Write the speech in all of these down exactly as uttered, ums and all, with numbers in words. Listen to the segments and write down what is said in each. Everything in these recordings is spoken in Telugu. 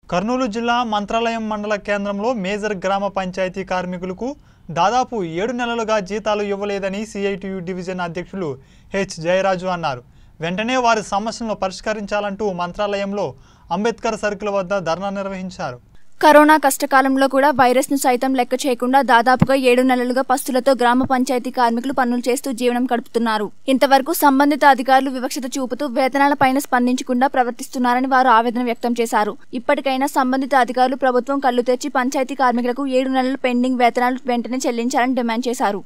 కర్నూలు జిల్లా మంత్రాలయం మండల కేంద్రంలో మేజర్ గ్రామ పంచాయతీ కార్మికులకు దాదాపు ఏడు నెలలుగా జీతాలు ఇవ్వలేదని సిఐటియు డివిజన్ అధ్యక్షులు హెచ్ జయరాజు అన్నారు. వెంటనే వారి సమస్యలను పరిష్కరించాలంటూ మంత్రాలయంలో అంబేద్కర్ సర్కిల్ వద్ద ధర్నా నిర్వహించారు. కరోనా కష్టకాలంలో కూడా వైరస్ ను సైతం లెక్క చేయకుండా దాదాపుగా ఏడు నెలలుగా పస్తులతో గ్రామ పంచాయతీ కార్మికులు పనులు చేస్తూ జీవనం గడుపుతున్నారు. ఇంతవరకు సంబంధిత అధికారులు వివక్షత చూపుతూ వేతనాలపైన స్పందించకుండా ప్రవర్తిస్తున్నారని వారు ఆవేదన వ్యక్తం చేశారు. ఇప్పటికైనా సంబంధిత అధికారులు ప్రభుత్వం కళ్లు తెచ్చి పంచాయతీ కార్మికులకు ఏడు నెలల పెండింగ్ వేతనాలు వెంటనే చెల్లించాలని డిమాండ్ చేశారు.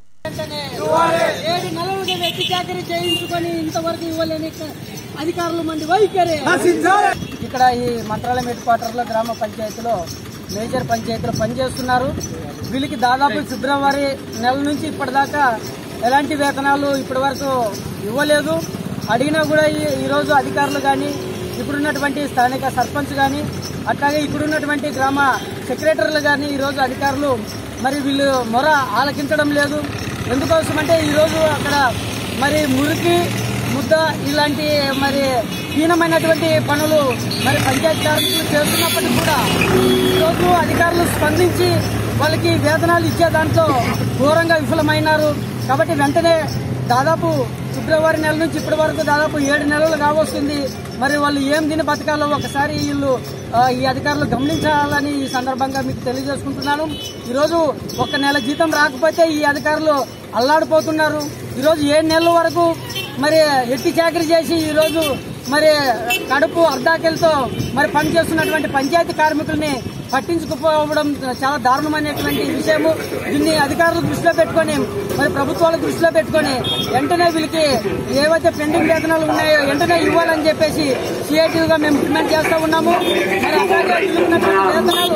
అధికారులు మంది వైఖరి ఇక్కడ ఈ మంత్రాలయం హెడ్ క్వార్టర్ లో గ్రామ పంచాయతీలో మేజర్ పంచాయతీలో పనిచేస్తున్నారు. వీళ్ళకి దాదాపు ఫిబ్రవరి నెల నుంచి ఇప్పటిదాకా ఎలాంటి వేతనాలు ఇప్పటి వరకు ఇవ్వలేదు. అడిగినా కూడా ఈరోజు అధికారులు కానీ ఇప్పుడున్నటువంటి స్థానిక సర్పంచ్ కానీ అట్లాగే ఇప్పుడున్నటువంటి గ్రామ సెక్రటరీలు కానీ ఈరోజు అధికారులు మరి వీళ్ళు మొర ఆలకించడం లేదు. ఎందుకోసం అంటే ఈరోజు అక్కడ మరి మురికి ముద్ద ఇలాంటి మరి హీనమైనటువంటి పనులు మరి పంచాయతీ కార్మికులు చేస్తున్నప్పటికీ కూడా ఈరోజు అధికారులు స్పందించి వాళ్ళకి వేతనాలు ఇచ్చే దాంట్లో ఘోరంగా విఫలమైనారు. కాబట్టి వెంటనే దాదాపు ఫిబ్రవరి నెల నుంచి ఇప్పటి వరకు దాదాపు ఏడు నెలలు కావస్తుంది. మరి వాళ్ళు ఏం తిని బతకాలో ఒకసారి వీళ్ళు ఈ అధికారులు గమనించాలని ఈ సందర్భంగా మీకు తెలియజేసుకుంటున్నాను. ఈరోజు ఒక నెల జీతం రాకపోతే ఈ అధికారులు అల్లాడిపోతున్నారు. ఈరోజు ఏడు నెలల వరకు మరి ఎట్టి చాకరీ చేసి ఈరోజు మరి కడుపు అర్ధాకెలతో మరి పనిచేస్తున్నటువంటి పంచాయతీ కార్మికుల్ని పట్టించుకుపోవడం చాలా దారుణమైనటువంటి విషయము. దీన్ని అధికారులు దృష్టిలో పెట్టుకుని మరి ప్రభుత్వాల దృష్టిలో పెట్టుకుని వెంటనే వీళ్ళకి ఏవైతే పెండింగ్ వేతనాలు ఉన్నాయో వెంటనే ఇవ్వాలని చెప్పేసి సిఐటిగా మేము డిమాండ్ చేస్తూ ఉన్నాము. మరి అలాగే వేతనాలు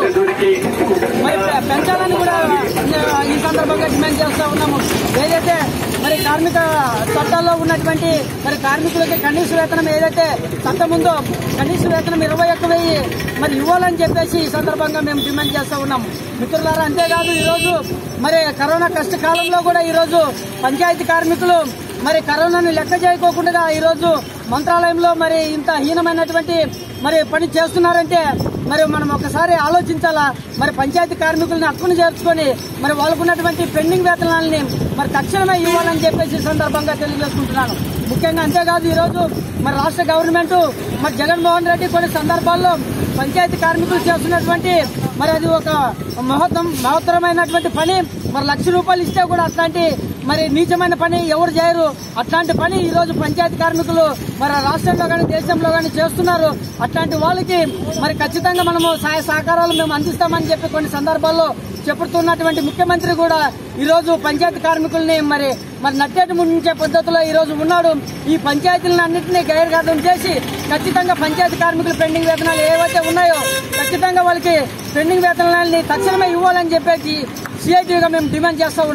మరి పెంచాలని కూడా ఈ సందర్భంగా డిమాండ్ చేస్తూ ఉన్నాము. ఏదైతే మరి కార్మిక చట్టాల్లో ఉన్నటువంటి మరి కార్మికులకి కనీస వేతనం ఏదైతే చట్టం ఉందో కనీస వేతనం ఇరవై ఒక్క వెయ్యి మరి ఇవ్వాలని చెప్పేసి ఈ సందర్భంగా మేము డిమాండ్ చేస్తూ ఉన్నాము. మిత్రులారా, అంతేకాదు ఈరోజు మరి కరోనా కష్టకాలంలో కూడా ఈరోజు పంచాయతీ కార్మికులు మరి కరోనాను లెక్క చేయకోకుండా ఈరోజు మంత్రాలయంలో మరి ఇంత హీనమైనటువంటి మరి పని చేస్తున్నారంటే మరి మనం ఒకసారి ఆలోచించాలా. మరి పంచాయతీ కార్మికులను హక్కును చేర్చుకొని మరి వాళ్ళకున్నటువంటి పెండింగ్ వేతనాలని మరి తక్షణమే ఇవ్వాలని చెప్పేసి సందర్భంగా తెలియజేసుకుంటున్నాను. ముఖ్యంగా అంతేకాదు ఈరోజు మరి రాష్ట్ర గవర్నమెంట్ మరి జగన్మోహన్ రెడ్డి కొన్ని సందర్భాల్లో పంచాయతీ కార్మికులు చేస్తున్నటువంటి మరి అది ఒక మహోత్తం మహోత్తరమైనటువంటి పని. మరి లక్ష రూపాయలు ఇస్తే కూడా అట్లాంటి మరి నీచమైన పని ఎవరు చేయరు. అట్లాంటి పని ఈ రోజు పంచాయతీ కార్మికులు మరి రాష్ట్రంలో కానీ దేశంలో కానీ చేస్తున్నారు. అట్లాంటి వాళ్ళకి మరి ఖచ్చితంగా మనము సహాయ సహకారాలు మేము అందిస్తామని చెప్పి కొన్ని సందర్భాల్లో చెబుతున్నటువంటి ముఖ్యమంత్రి కూడా ఈ రోజు పంచాయతీ కార్మికుల్ని మరి మరి నట్టేటి ముంచే పద్ధతిలో ఈ రోజు ఉన్నాడు. ఈ పంచాయతీలను అన్నింటినీ గైర్గార్డం చేసి ఖచ్చితంగా పంచాయతీ కార్మికులు పెండింగ్ వేతనాలు ఏవైతే ఉన్నాయో ఖచ్చితంగా వాళ్ళకి పెండింగ్ వేతనాలని తక్షణమే ఇవ్వాలని చెప్పేసి సిఐటిగా మేము డిమాండ్ చేస్తా